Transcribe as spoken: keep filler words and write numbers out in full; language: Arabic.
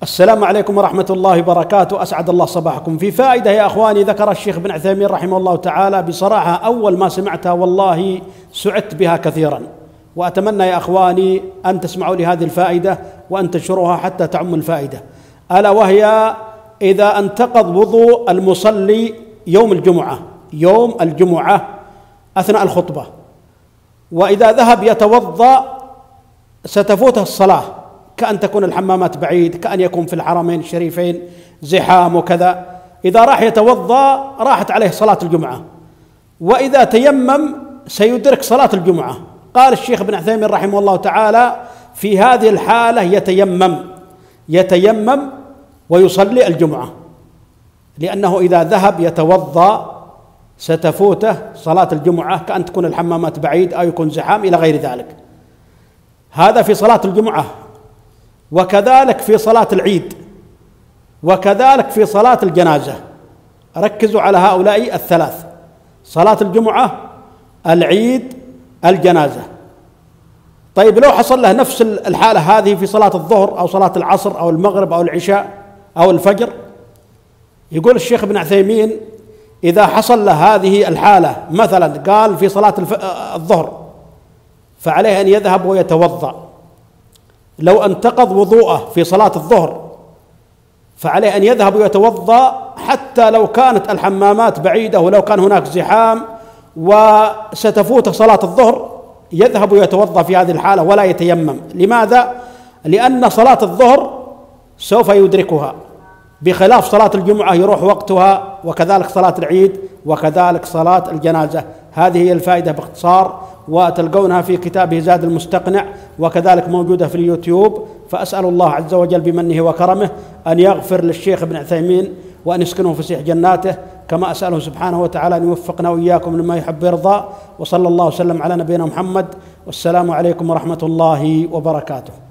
السلام عليكم ورحمة الله وبركاته. أسعد الله صباحكم. في فائدة يا أخواني ذكر الشيخ ابن عثيمين رحمه الله تعالى، بصراحة أول ما سمعتها والله سعدت بها كثيرا، وأتمنى يا أخواني أن تسمعوا لهذه الفائدة وأن تنشروها حتى تعم الفائدة، ألا وهي: إذا انتقض وضوء المصلي يوم الجمعة يوم الجمعة أثناء الخطبة، وإذا ذهب يتوضأ ستفوته الصلاة، كأن تكون الحمامات بعيد، كأن يكون في الحرمين الشريفين زحام وكذا، إذا راح يتوضأ راحت عليه صلاة الجمعة، وإذا تيمم سيدرك صلاة الجمعة. قال الشيخ ابن عثيمين رحمه الله تعالى: في هذه الحالة يتيمم يتيمم ويصلي الجمعة، لأنه إذا ذهب يتوضأ ستفوته صلاة الجمعة، كأن تكون الحمامات بعيد أو يكون زحام إلى غير ذلك. هذا في صلاة الجمعة، وكذلك في صلاة العيد، وكذلك في صلاة الجنازة. ركزوا على هؤلاء الثلاث: صلاة الجمعة، العيد، الجنازة. طيب لو حصل له نفس الحالة هذه في صلاة الظهر أو صلاة العصر أو المغرب أو العشاء أو الفجر، يقول الشيخ ابن عثيمين: إذا حصل له هذه الحالة، مثلا قال في صلاة الظهر، فعليه أن يذهب ويتوضأ. لو انتقض وضوءه في صلاة الظهر فعليه أن يذهب ويتوضأ، حتى لو كانت الحمامات بعيدة ولو كان هناك زحام وستفوت صلاة الظهر، يذهب ويتوضأ في هذه الحالة ولا يتيمم. لماذا؟ لأن صلاة الظهر سوف يدركها، بخلاف صلاة الجمعة يروح وقتها، وكذلك صلاة العيد، وكذلك صلاة الجنازة. هذه هي الفائدة باختصار، وتلقونها في كتابه زاد المستقنع، وكذلك موجودة في اليوتيوب. فأسأل الله عز وجل بمنه وكرمه أن يغفر للشيخ ابن عثيمين وأن يسكنه فسيح جناته، كما أسأله سبحانه وتعالى أن يوفقنا وإياكم لما يحب ويرضى. وصلى الله وسلم على نبينا محمد، والسلام عليكم ورحمة الله وبركاته.